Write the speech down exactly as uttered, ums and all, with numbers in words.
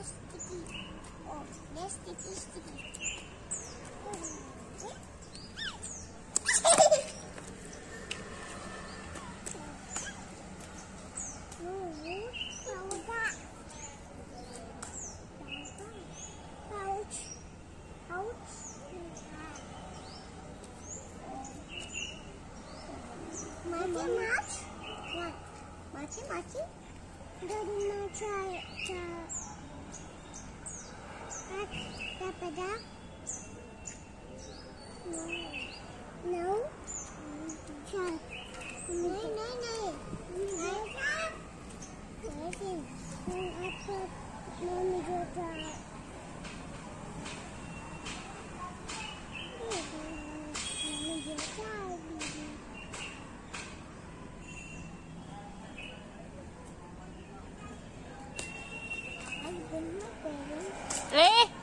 sticky. Oh, that's sticky, sticky. Machi, machi, machi, machi. Dari machi, cha, kat, dapada. No, cha, nahi, nahi, nahi, nahi, nahi. Apa, mami jota. Mami jota. Eh